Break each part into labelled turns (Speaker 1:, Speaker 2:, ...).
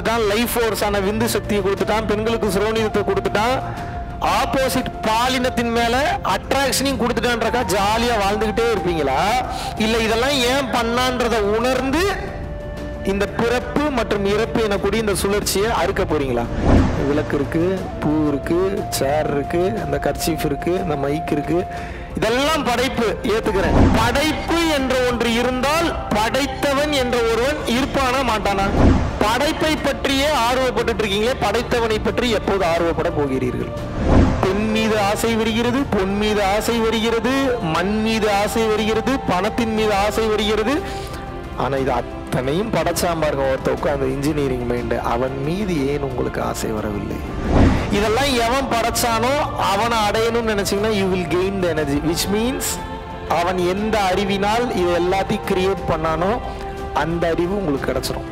Speaker 1: கொடுத்துட்டான், லைஃப் ஃபோர்ஸான விந்து சக்தியை கொடுத்துட்டான், பெண்களுக்கு சுரோனிதத்தை கொடுத்துட்டான், ஆப்போசிட் பாலினத்தின் மேல அட்ராக்ஷனையும் கொடுத்துட்டான்றக்கா ஜாலியா வாழ்ந்துகிட்டே இருப்பீங்களா? இல்ல இதெல்லாம் ஏன் பண்ணான்றத உணர்ந்து இந்த பிறப்பு மற்றும் இறப்பு எனக்கூடிய இந்த சுழற்சியை அறுக்க போறீங்களா? விளக்கு இருக்கு, பூ இருக்கு, சேர் இருக்கு, இந்த கர்ச்சீஃப் இருக்கு, இந்த மைக் இருக்கு, இதெல்லாம் படைப்பு, ஏத்துக்கிறேன். படைப்பு என்ற ஒன்று இருந்தால் படைத்தவன் என்ற ஒருவன் இருப்பானா மாட்டானா? படைப்பை பற்றியே ஆர்வப்பட்டு இருக்கீங்களே, படைத்தவனை பற்றி எப்போது ஆர்வப்பட போகிறீர்கள்? பெண் மீது ஆசை வருகிறது, பொன் மீது ஆசை வருகிறது, மண் மீது ஆசை வருகிறது, பணத்தின் மீது ஆசை வருகிறது. ஆனா இது அத்தனையும் படைச்சான் பாருங்க ஒருத்த உட்காந்து இன்ஜினியரிங் மைண்ட், அவன் மீது ஏன் உங்களுக்கு ஆசை வரவில்லை? இதெல்லாம் எவன் படைச்சானோ அவனை அடையணும்னு நினைச்சீங்கன்னா you will gain the energy, which means அவன் எந்த அறிவினால் இது எல்லாத்தையும் கிரியேட் பண்ணானோ அந்த அறிவு உங்களுக்கு கிடைச்சிடும்.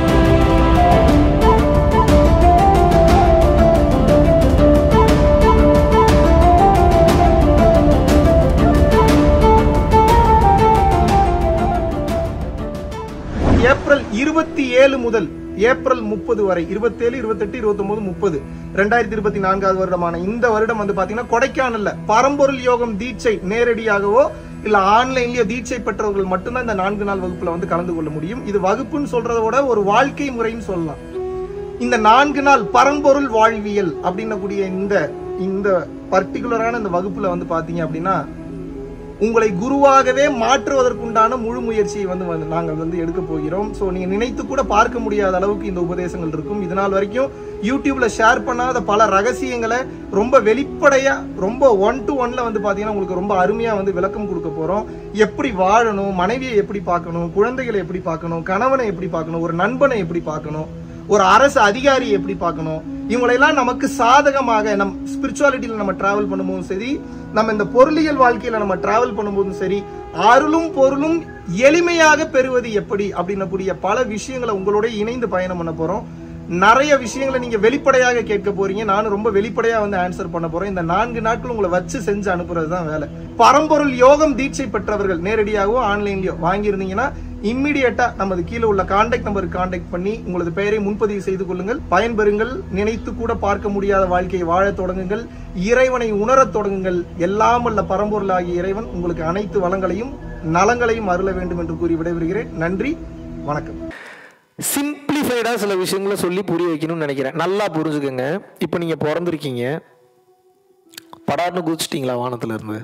Speaker 2: ஏப்ரல் 27 முதல் ஏப்ரல் 30 வரை 27, 28, 29, 30 2024 வருடமான இந்த வருடம் வந்து பாத்தீங்கன்னா கொடைக்கானல்ல பரம்பொருள் யோகம் தீட்சை நேரடியாகவோ இல்ல ஆன்லைன்லயோ தீட்சை பெற்றவர்கள் மட்டும்தான் இந்த 4 நாள் வகுப்புல வந்து கலந்து கொள்ள முடியும். இது வகுப்புன்னு சொல்றதை விட ஒரு வாழ்க்கை முறைன்னு சொல்லலாம். இந்த 4 நாள் பரம்பொருள் வாழ்வியல் அப்படின்னக்கூடிய இந்த பர்டிகுலரான இந்த வகுப்புல வந்து பாத்தீங்க அப்படின்னா உங்களை குருவாகவே மாற்றுவதற்குண்டான முழு முயற்சியை வந்து நாங்கள் வந்து எடுக்க போகிறோம். ஸோ நீங்க நினைத்து கூட பார்க்க முடியாத அளவுக்கு இந்த உபதேசங்கள் இருக்கும். இதனால் வரைக்கும் யூடியூப்ல ஷேர் பண்ணாத பல ரகசியங்களை ரொம்ப வெளிப்படையா, ரொம்ப 1 to 1ல வந்து பாத்தீங்கன்னா உங்களுக்கு ரொம்ப அருமையா வந்து விளக்கம் கொடுக்க போறோம். எப்படி வாழணும், மனைவியை எப்படி பார்க்கணும், குழந்தைகளை எப்படி பார்க்கணும், கணவனை எப்படி பார்க்கணும், ஒரு நண்பனை எப்படி பார்க்கணும், ஒரு அரசு அதிகாரியை எப்படி பார்க்கணும், இவங்களெல்லாம் நமக்கு சாதகமாக நம் ஸ்பிரிச்சுவாலிட்டியில நம்ம டிராவல் பண்ணும்போதும் சரி, நம்ம இந்த பொருளியல் வாழ்க்கையில நம்ம டிராவல் பண்ணும்போதும் சரி, அருளும் பொருளும் எளிமையாக பெறுவது எப்படி அப்படின்னக்கூடிய பல விஷயங்களை உங்களோட இணைந்து பயணம் பண்ண போறோம். நிறைய விஷயங்களை நீங்க வெளிப்படையாக கேட்க போறீங்க, நானும் ரொம்ப வெளிப்படையா வந்து ஆன்சர் பண்ண போறேன். இந்த 4 நாட்கள் உங்களை வச்சு செஞ்சு அனுப்புறது தான் வேலை. பரம்பொருள் யோகம் தீட்சை பெற்றவர்கள் நேரடியாகவோ ஆன்லைன்லயோ வாங்கியிருந்தீங்கன்னா இம்மிடியேட்டா நமது கீழே உள்ள கான்டாக்ட் நம்பருக்கு கான்டாக்ட் பண்ணி உங்களது பெயரை முன்பதிவு செய்து கொள்ளுங்கள், பயன்பெறுங்கள். நினைத்து கூட பார்க்க முடியாத வாழ்க்கையை வாழ தொடங்குங்கள், இறைவனை உணரத் தொடங்குங்கள். எல்லாம் அல்ல பரம்பொருளாகிய இறைவன் உங்களுக்கு அனைத்து வளங்களையும் நலங்களையும் அருள வேண்டும் என்று கூறி விடைபெறுகிறேன். நன்றி, வணக்கம்.
Speaker 1: சிம்பிளிஃபைடா சில விஷயங்களை சொல்லி புரிய வைக்கணும்னு நினைக்கிறேன். நல்லா புரிஞ்சுக்கங்க. இப்போ நீங்க பிறந்திருக்கீங்க, படார்னு குதிச்சிட்டீங்களா வானத்துல இருந்து?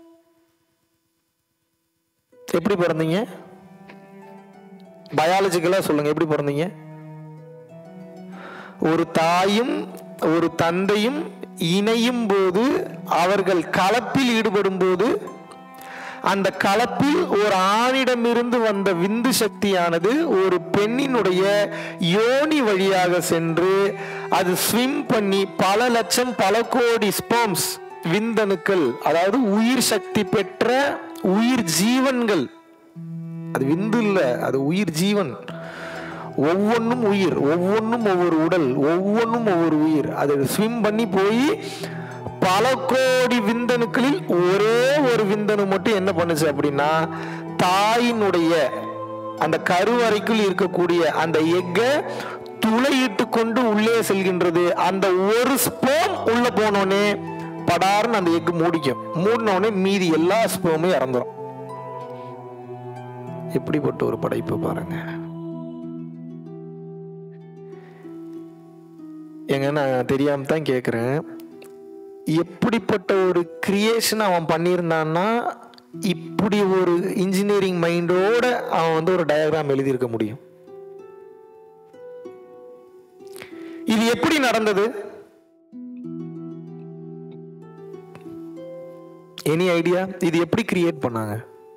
Speaker 1: எப்படி பிறந்தீங்க? பயாலஜிக்கலா சொல்லுங்க, எப்படி பிறந்தீங்க? ஒரு தாயும் ஒரு தந்தையும் இணையும் போது, அவர்கள் கலப்பில் ஈடுபடும் போது, அந்த கலப்பில் ஒரு ஆணிடமிருந்து வந்த விந்து சக்தியானது ஒரு பெண்ணினுடைய யோனி வழியாக சென்று அது ஸ்விம் பண்ணி பல லட்சம் பல கோடி ஸ்பெர்ம்ஸ் விந்தணுக்கள், அதாவது உயிர் சக்தி பெற்ற உயிர் ஜீவன்கள், அது விந்து இல்ல, அது உயிர் ஜீவன், ஒவ்வொன்றும் உயிர், ஒவ்வொன்றும் ஒவ்வொரு உடல், ஒவ்வொன்றும் ஒவ்வொரு உயிர், அது ஸ்விம் பண்ணி போய் பல கோடி விந்தணுக்களில் ஒரே ஒரு விந்தணு மட்டும் என்ன பண்ணுச்சு அப்படின்னா, தாயினுடைய அந்த கருவறைக்குள் இருக்கக்கூடிய அந்த எக்கை துளையிட்டு கொண்டு உள்ளே செல்கின்றது. அந்த ஒரு ஸ்பெர்ம் உள்ள போனோடனே படார்னு அந்த எக்கு மூடிக்கும். மூடினோடனே மீதி எல்லா ஸ்பெர்மும் இறந்துரும். எப்படிப்பட்ட ஒரு படைப்பு பாருங்க. எங்க நான் தெரியாம தான் கேட்கிறேன், எப்படிப்பட்ட ஒரு கிரியேஷன் அவன் பண்ணியிருந்தான்னா இப்படி ஒரு இன்ஜினியரிங் மைண்டோட அவன் வந்து ஒரு டயக்ராம் எழுதியிருக்க முடியும்? இது எப்படி நடந்தது? Any idea? இது எப்படி கிரியேட் பண்ணாங்க?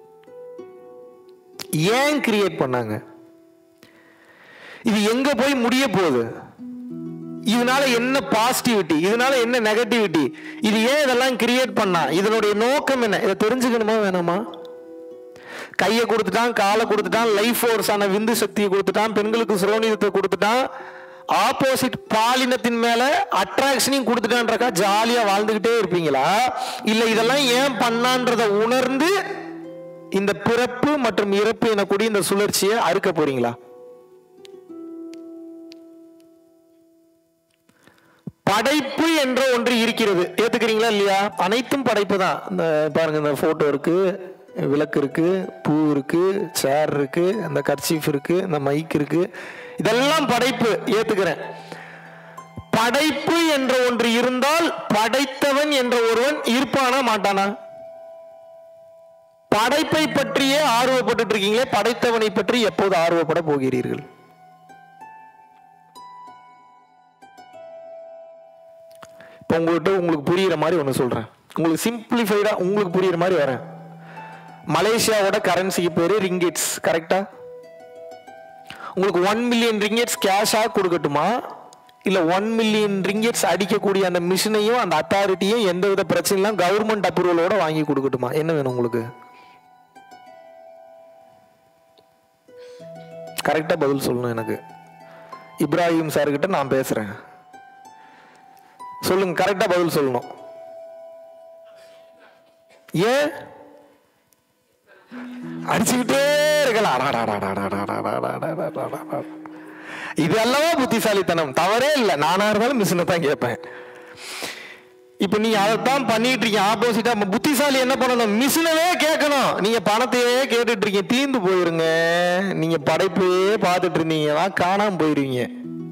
Speaker 1: ஏன் கிரியேட் பண்ணாங்க? இது எங்க போய் முடிய போகுது? இதனால என்ன பாசிட்டிவிட்டி, இதனால என்ன நெகட்டிவிட்டி, இது ஏன் இதெல்லாம் கிரியேட் பண்ணா, இதனுடைய நோக்கம் என்ன? இதை தெரிஞ்சுக்கணுமா வேணாமா? கையை கொடுத்துட்டான், காலை கொடுத்துட்டான், லைஃப் ஃபோர்ஸான விந்து சக்தியை கொடுத்துட்டான், பெண்களுக்கு சுரோனிதத்தை கொடுத்துட்டான், ஆப்போசிட் பாலினத்தின் மேல அட்ராக்ஷனையும் கொடுத்துட்டான்றக்கா ஜாலியா வாழ்ந்துகிட்டே இருப்பீங்களா? இல்ல இதெல்லாம் ஏன் பண்ணான்றத உணர்ந்து இந்த பிறப்பு மற்றும் இறப்பு எனக்கூடிய இந்த சுழற்சியை அறுக்க போறீங்களா? படைப்பு என்ற ஒன்று இருக்கிறது, ஏத்துக்கிறீங்களா இல்லையா? அனைத்தும் படைப்பு தான். இந்த பாருங்க, இந்த போட்டோ இருக்கு, விளக்கு இருக்கு, பூ இருக்கு, சேர் இருக்கு, இந்த கர்ச்சீஃப் இருக்கு, இந்த மைக் இருக்கு, இதெல்லாம் படைப்பு, ஏத்துக்கிறேன். படைப்பு என்ற ஒன்று இருந்தால் படைத்தவன் என்ற ஒருவன் இருப்பானா மாட்டானா? படைப்பை பற்றியே ஆர்வப்பட்டு இருக்கீங்களே, படைத்தவனை பற்றி எப்போது ஆர்வப்பட போகிறீர்கள்? இப்போ உங்களுக்கு புரியுற மாதிரி ஒன்று சொல்றேன், உங்களுக்கு சிம்பிளிஃபைடா உங்களுக்கு புரியுற மாதிரி வரேன். மலேசியாவோட கரன்சிக்கு பேரு ரிங்கெட்ஸ், கரெக்டா? உங்களுக்கு 1 மில்லியன் ரிங்கெட்ஸ் கேஷா கொடுக்கட்டுமா, இல்ல 1 மில்லியன் ரிங்கெட்ஸ் அடிக்கக்கூடிய அந்த மிஷினையும் அந்த அத்தாரிட்டியும் எந்தவித பிரச்சனையும் கவர்மெண்ட் அப்ரூவலோட வாங்கி கொடுக்கட்டுமா? என்ன வேணும் உங்களுக்கு? கரெக்டா பதில் சொல்லணும் எனக்கு. இப்ராஹிம் சார் கிட்ட நான் பேசுறேன், சொல்லுங்க, கரெக்டா பதில் சொல்லணும். ஏன் அடிச்சுக்கிட்டே இருக்கலாம்? இது அல்லவா புத்திசாலித்தனம், தவறே இல்லை. நானா இருந்தாலும் மிஷினை தான் கேட்பேன். இப்ப நீங்க அதைத்தான் பண்ணிட்டு இருக்கீங்க ஆப்போசிட்டா. புத்திசாலி என்ன பண்ணணும்? மிஷினவே கேட்கணும். நீங்க பணத்தையே கேட்டுட்டு இருக்கீங்க, தீர்ந்து போயிருங்க. நீங்க படைப்பையே பார்த்துட்டு இருந்தீங்கன்னா காணாம போயிருவீங்க.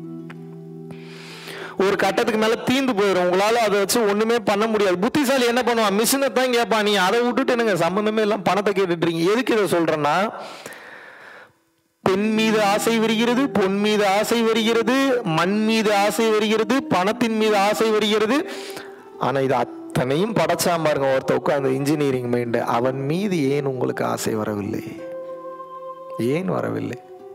Speaker 1: ஒரு கட்டத்துக்கு மேல தீர்ந்து போயிடும், உங்களால அதை வச்சு ஒண்ணுமே பண்ண முடியாது. புத்திசாலி என்ன பண்ணுவான்? மிஷினை தான் கேட்பான். நீ அதை விட்டுட்டு என்னங்க சம்பந்தமே எல்லாம் பணத்தை கேட்டுட்டு இருக்கீங்க. எதுக்கு இதை சொல்றேன்னா, பெண் மீது ஆசை வருகிறது, பொன் மீது ஆசை வருகிறது, மண் மீது ஆசை வருகிறது, பணத்தின் மீது ஆசை வருகிறது. ஆனா இது அத்தனையும் படைச்சாம பாருங்க ஒருத்த உட்கார்ந்து இன்ஜினியரிங் மைண்ட். அவன் மீது ஏன் உங்களுக்கு ஆசை வரவில்லை? ஏன் வரவில்லை?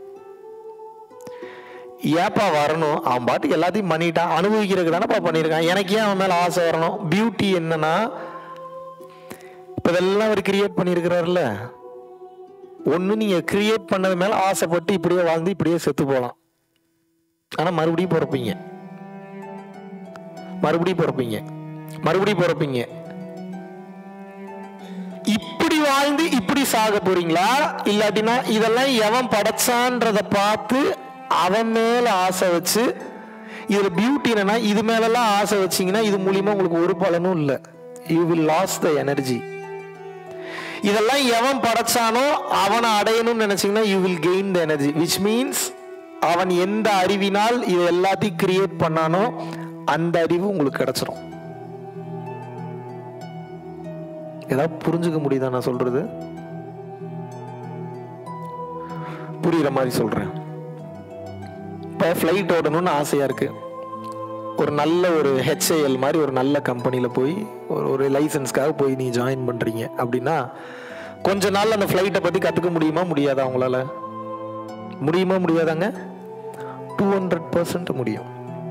Speaker 1: ஏப்பா வரணும்? அவன் பாட்டுக்கு எல்லாத்தையும் பண்ணிட்டான், அனுபவிக்கிறதுக்கு தானப்பா பண்ணியிருக்கான். எனக்கு ஏன் அவன் மேல ஆசை வரணும்? பியூட்டி என்னன்னா, இப்ப இதெல்லாம் அவர் கிரியேட் பண்ணியிருக்கிறாருல்ல, ஒண்ணு நீங்க கிரியேட் பண்ணது மேல ஆசைப்பட்டு இப்படியே வாழ்ந்து இப்படியே செத்து போகலாம். ஆனா மறுபடியும் பிறப்பீங்க, மறுபடியும் பிறப்பீங்க, மறுபடியும் பிறப்பீங்க. இப்படி வாழ்ந்து இப்படி சாக போறீங்களா? இல்லாட்டினா இதெல்லாம் எவன் படைச்சான்றத பார்த்து அவன் மேல ஆசை வச்சு, இதுல பியூட்டி என்னன்னா, இது மேலெல்லாம் ஆசை வச்சீங்கன்னா இது மூலியமா உங்களுக்கு ஒரு பலனும் இல்லை. You will lose the energy. இதெல்லாம் எவன் படைச்சானோ அவனை அடையணும்னு நினைச்சீங்கன்னா you will gain the energy, which means அவன் எந்த அறிவினால் இது எல்லாத்தையும் கிரியேட் பண்ணானோ அந்த அறிவு உங்களுக்கு கிடைச்சிடும். ஏதாவது புரிஞ்சுக்க முடியுதா நான் சொல்றது? புரியுற மாதிரி சொல்றேன். இப்ப ஃபிளைட் ஓடணும்னு ஆசையா இருக்கு, ஒரு நல்ல ஒரு HAL மாதிரி ஒரு நல்ல கம்பெனியில போய் ஒரு லைசன்ஸ்க்காக போய் நீ ஜாயின் பண்றீங்க அப்படின்னா, கொஞ்ச நாள் அந்த ஃபிளைட்டை பத்தி கத்துக்க முடியுமா முடியாதா? உங்களால முடியுமா முடியாதாங்க? 200% முடியும்.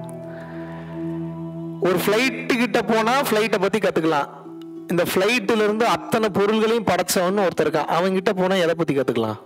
Speaker 1: ஒரு ஃபிளைட்டு கிட்ட போனா ஃபிளைட்டை பத்தி கத்துக்கலாம். இந்த ஃபிளைட்ல இருந்து அத்தனை பொருள்களையும் படைச்சவன்னு ஒருத்தர் இருக்கான், அவங்க கிட்ட போனா எதை பத்தி கத்துக்கலாம்?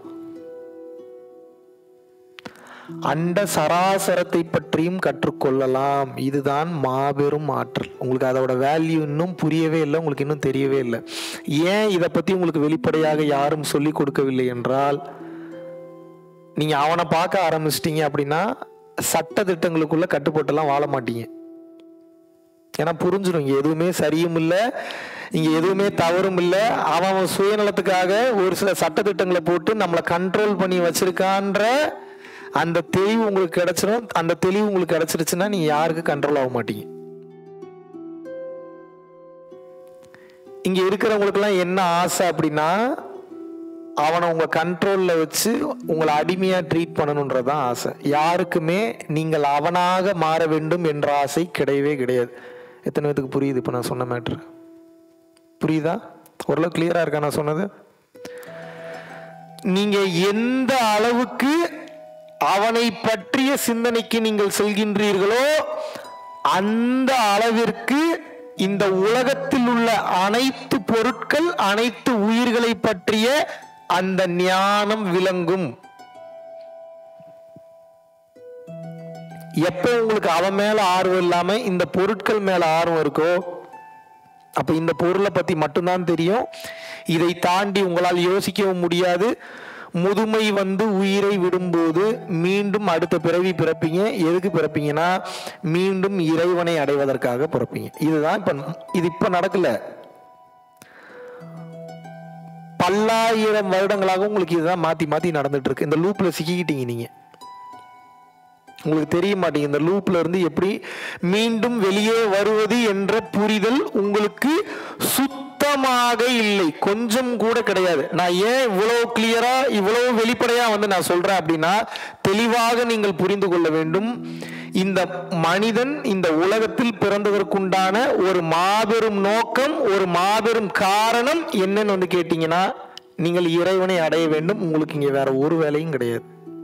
Speaker 1: அண்ட சராசரத்தை பற்றியும் கற்றுக்கொள்ளலாம். இதுதான் மாபெரும் ஆற்றல். உங்களுக்கு அதோட வேல்யூ இன்னும் புரியவே இல்லை, உங்களுக்கு இன்னும் தெரியவே இல்லை. ஏன் இதை பத்தி உங்களுக்கு வெளிப்படையாக யாரும் சொல்லி கொடுக்கவில்லை என்றால், நீங்க அவனை பார்க்க ஆரம்பிச்சிட்டீங்க அப்படின்னா சட்ட திட்டங்களுக்குள்ள கட்டுப்பட்டுலாம் வாழ மாட்டீங்க. ஏன்னா புரிஞ்சிடும், இங்க எதுவுமே சரியும் இல்லை, இங்க எதுவுமே தவறும் இல்லை. அவன் சுயநலத்துக்காக ஒரு சில சட்ட திட்டங்களை போட்டு நம்மளை கண்ட்ரோல் பண்ணி வச்சிருக்கான்ற அந்த தெளிவு உங்களுக்கு கிடைச்சிடும். அந்த தெளிவு உங்களுக்கு கிடைச்சிருச்சுன்னா நீங்க யாருக்கு கண்ட்ரோல் ஆக மாட்டீங்க. இங்க இருக்கிறவங்களுக்கு எல்லாம் என்ன ஆசை அப்படின்னா, அவனை உங்க கண்ட்ரோல்ல வச்சு உங்களை அடிமையா ட்ரீட் பண்ணணும்ன்றதான் ஆசை. யாருக்குமே நீங்கள் அவனாக மாற வேண்டும் என்ற ஆசை கிடையவே கிடையாது. எத்தனை பேருக்கு புரியுது இப்ப நான் சொன்ன மேட்ரு? புரியுதா? ஓரளவு கிளியரா இருக்கா நான் சொன்னது? நீங்க எந்த அளவுக்கு அவனை பற்றிய சிந்தனைக்கு நீங்கள் செல்கின்றீர்களோ அந்த அளவிற்கு இந்த உலகத்தில் உள்ள அனைத்து பொருட்கள், அனைத்து உயிர்களை பற்றிய அந்த ஞானம் விளங்கும். எப்போ உங்களுக்கு அவன் மேல ஆர்வம் இல்லாம இந்த பொருட்கள் மேல ஆர்வம் இருக்கோ, அப்ப இந்த பொருளை பத்தி மட்டும்தான் தெரியும். இதை தாண்டி உங்களால் யோசிக்கவும் முடியாது. முதுமை வந்து உயிரை விடும்போது மீண்டும் அடுத்த பிறவி பிறப்பீங்க. எதுக்கு பிறப்பீங்கன்னா மீண்டும் இறைவனை அடைவதற்காக பிறப்பீங்க. இதுதான் இப்ப நடக்கல. பல்லாயிரம் வருடங்களாக உங்களுக்கு இதுதான் மாத்தி மாத்தி நடந்துட்டு இருக்கு. இந்த லூப்ல சிக்கிக்கிட்டீங்க நீங்க. உங்களுக்கு தெரிய மாட்டீங்க இந்த லூப்ல இருந்து எப்படி மீண்டும் வெளியே வருவது என்ற புரிதல் உங்களுக்கு சுத்தமாக இல்லை, கொஞ்சம் கூட கிடையாது. நான் ஏன் இவ்வளவு கிளியரா இவ்வளவு வெளிப்படையா நான் சொல்றேன் அப்படின்னா, தெளிவாக நீங்கள் புரிந்து கொள்ள வேண்டும். இந்த மனிதன் இந்த உலகத்தில் பிறந்ததற்குண்டான ஒரு மாபெரும் நோக்கம், ஒரு மாபெரும் காரணம் என்னன்னு கேட்டீங்கன்னா, நீங்கள் இறைவனை அடைய வேண்டும். உங்களுக்கு இங்க வேற ஒரு வேலையும் கிடையாது.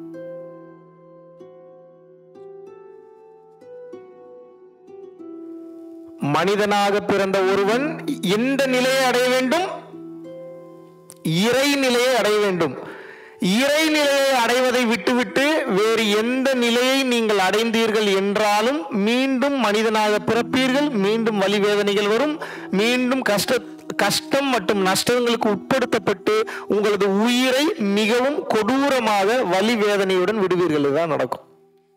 Speaker 1: மனிதனாக பிறந்த ஒருவன் எந்த நிலையை அடைய வேண்டும்? இறை நிலையை அடைய வேண்டும். இறை நிலையை அடைவதை விட்டுவிட்டு வேறு எந்த நிலையை நீங்கள் அடைந்தீர்கள் என்றாலும் மீண்டும் மனிதனாக பிறப்பீர்கள். மீண்டும் வலி வேதனைகள் வரும். மீண்டும் கஷ்டம் மற்றும் நஷ்டங்களுக்கு உட்படுத்தப்பட்டு உங்களது உயிரை மிகவும் கொடூரமாக வலி வேதனையுடன் விடுவீர்கள். இதுதான் நடக்கும்.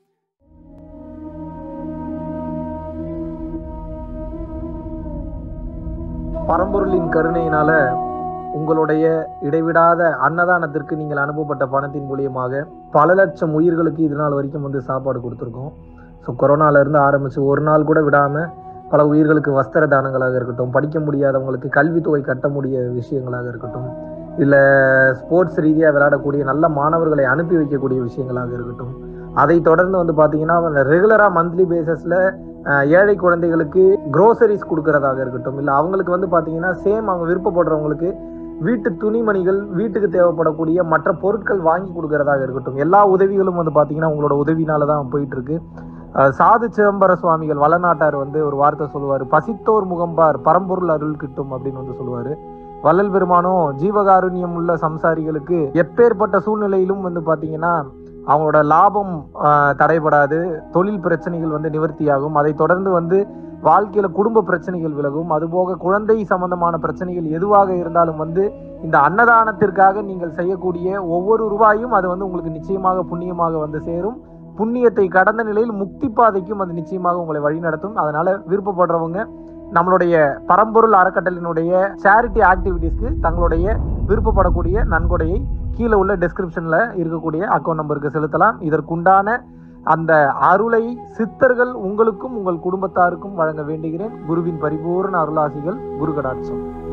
Speaker 2: பரம்பொருளின் கருணையினால உங்களுடைய இடைவிடாத அன்னதானத்திற்கு நீங்கள் அனுப்பப்பட்ட பணத்தின் மூலியமாக பல லட்சம் உயிர்களுக்கு இது நாள் வரைக்கும் சாப்பாடு கொடுத்துருக்கோம். ஸோ கொரோனால இருந்து ஆரம்பிச்சு ஒரு நாள் கூட விடாம பல உயிர்களுக்கு வஸ்திர தானங்களாக இருக்கட்டும், படிக்க முடியாதவங்களுக்கு கல்வித்தொகை கட்ட முடிய விஷயங்களாக இருக்கட்டும், இல்லை ஸ்போர்ட்ஸ் ரீதியாக விளையாடக்கூடிய நல்ல மாணவர்களை அனுப்பி வைக்கக்கூடிய விஷயங்களாக இருக்கட்டும், அதை தொடர்ந்து பார்த்தீங்கன்னா ரெகுலராக மந்த்லி பேசிஸில் ஏழை குழந்தைகளுக்கு க்ரோசரிஸ் கொடுக்கறதாக இருக்கட்டும், இல்லை அவங்களுக்கு பார்த்தீங்கன்னா சேம் அவங்க விருப்பப்படுறவங்களுக்கு வீட்டு துணிமணிகள், வீட்டுக்கு தேவைப்படக்கூடிய மற்ற பொருட்கள் வாங்கி கொடுக்கறதாக இருக்கட்டும், எல்லா உதவிகளும் பார்த்தீங்கன்னா உங்களோட உதவினால தான் போயிட்டு இருக்கு. சாது சிதம்பர சுவாமிகள் வளநாட்டார் ஒரு வார்த்தை சொல்லுவார், பசித்தோர் முகம்பார் பரம்பொருள் அருள் கிட்டும் அப்படின்னு சொல்லுவாரு. வள்ளல் பெருமானும் ஜீவகாருண்யம் உள்ள சம்சாரிகளுக்கு எப்பேற்பட்ட சூழ்நிலையிலும் பார்த்தீங்கன்னா அவங்களோட லாபம் தடைபடாது, தொழில் பிரச்சனைகள் நிவர்த்தியாகும், அதை தொடர்ந்து வாழ்க்கையில குடும்ப பிரச்சனைகள் விலகும், அதுபோக குழந்தை சம்பந்தமான பிரச்சனைகள் எதுவாக இருந்தாலும் இந்த அன்னதானத்திற்காக நீங்கள் செய்யக்கூடிய ஒவ்வொரு ரூபாயும் அது உங்களுக்கு நிச்சயமாக புண்ணியமாக சேரும். புண்ணியத்தை கடந்த நிலையில் முக்தி பாதைக்கும் அது நிச்சயமாக உங்களை வழிநடத்தும். அதனால விருப்பப்படுறவங்க நம்மளுடைய பரம்பொருள் அறக்கட்டளையினுடைய சேரிட்டி ஆக்டிவிட்டீஸ்க்கு தங்களுடைய விருப்பப்படக்கூடிய நன்கொடையை கீழே உள்ள டிஸ்கிரிப்ஷன்ல இருக்கக்கூடிய அக்கௌண்ட் நம்பருக்கு செலுத்தலாம். இதற்குண்டான அந்த அருளை சித்தர்கள் உங்களுக்கும் உங்கள் குடும்பத்தாருக்கும் வழங்க வேண்டுகிறேன். குருவின் பரிபூர்ண அருளாசிகள். குரு கடாட்சம்.